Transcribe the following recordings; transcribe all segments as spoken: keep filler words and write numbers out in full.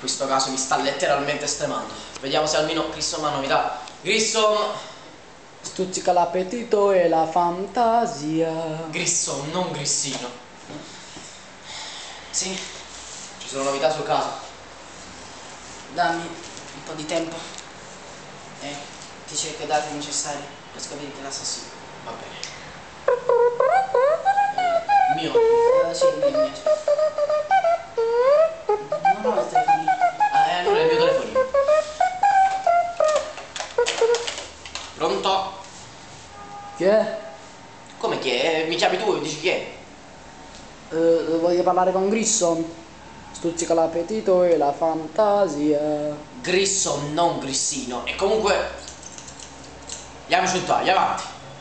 questo caso mi sta letteralmente stremando. Vediamo se almeno Grissom ha novità. Grissom! Stuzzica l'appetito e la fantasia. Grissom, non Grissino. Sì, ci sono novità sul caso. Dammi un po' di tempo e ti cerco i dati necessari per scoprire l'assassino. Va bene. Mio. Eh, sì, il mio. Non ho il telefonino. Ah, eh, allora è il mio telefonino. Pronto? Chi è? Come chi è? Mi chiami tu e dici chi è? Eh, voglio parlare con Grissom. Stuzzica l'appetito e la fantasia. Grissom, non Grissino. E comunque... Andiamo sul taglio, avanti.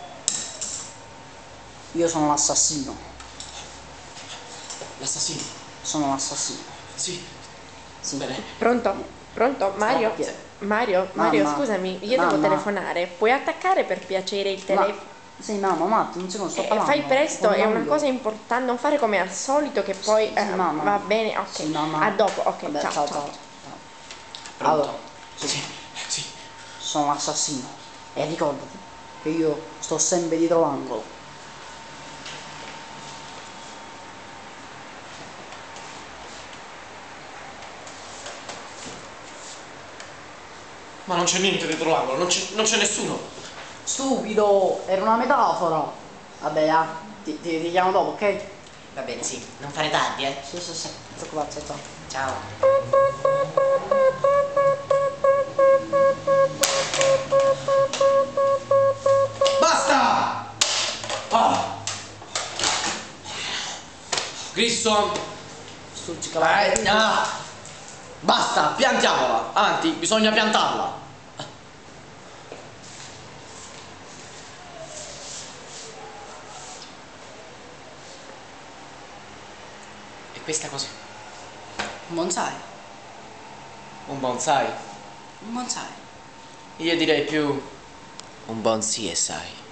Io sono l'assassino. L'assassino. Sono l'assassino. Sì. Sì. Bene. Pronto? Pronto? Mario? Chi è? Mario? Mario, Mamma. scusami, io devo Mamma. telefonare. Puoi attaccare per piacere il telefono? Ma... Sì, mamma, un attimo, un secondo, sto Eh, parlando. fai presto, Con è una Mario. cosa importante, non fare come al solito che poi Sì, eh, mamma. va bene, ok. Sì, mamma. A dopo, ok, Vabbè, ciao, ciao, ciao. ciao. Pronto? Allora, Sì. Sì. sono l'assassino. E ricordati che io sto sempre dietro l'angolo. Ma non c'è niente dietro l'angolo, non c'è, non c'è nessuno. Stupido, era una metafora. Vabbè, ah, ti, ti, ti chiamo dopo, ok? Va bene, sì. Non fare tardi, eh. Sì, sì, sì, non preoccuparti, ciao. Ciao. Basta! Ah. Grissom! Stuzzica l'appetito. Eh, ah. Basta, piantiamola. Avanti, bisogna piantarla. E questa cos'è? Un bonsai. Un bonsai? Un bonsai. Io direi più un buon C S I.